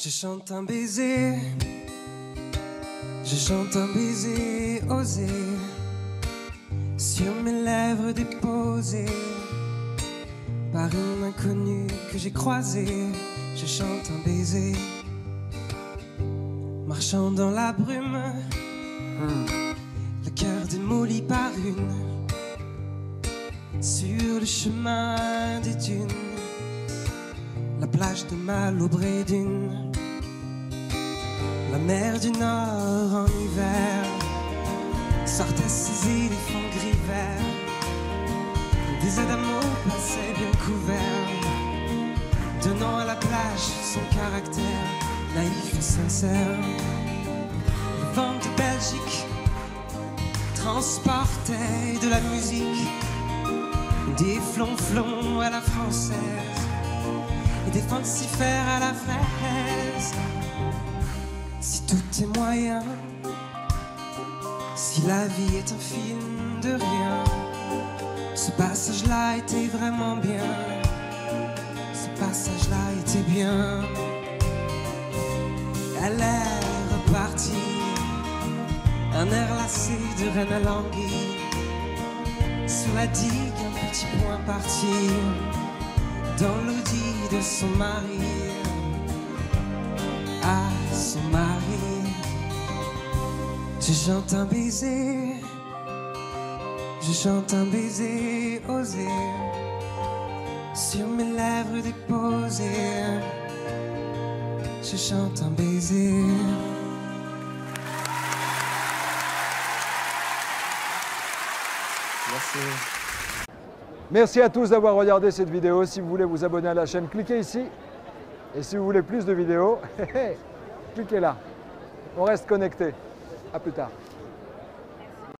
Je chante un baiser, je chante un baiser osé sur mes lèvres déposées par une inconnue que j'ai croisée. Je chante un baiser, marchant dans la brume, le cœur démoli par une, sur le chemin des dunes, la plage de Malobrédune, la mer du Nord en hiver sortait ses éléphants gris verts, des adamos passaient bien couverts, donnant à la plage son caractère naïf et sincère. Le vent de Belgique transportait de la musique, des flonflons à la française et des fancifères à la fraise. Si tout est moyen, si la vie est un film de rien, ce passage-là était vraiment bien, ce passage-là était bien. Elle est repartie, un air lassé de reine à languille, sous la digue un petit point parti, dans l'audit de son mari, à son mari. Je chante un baiser, je chante un baiser osé sur mes lèvres déposées. Je chante un baiser. Merci. Merci à tous d'avoir regardé cette vidéo. Si vous voulez vous abonner à la chaîne, cliquez ici. Et si vous voulez plus de vidéos, cliquez là. On reste connecté. À plus tard.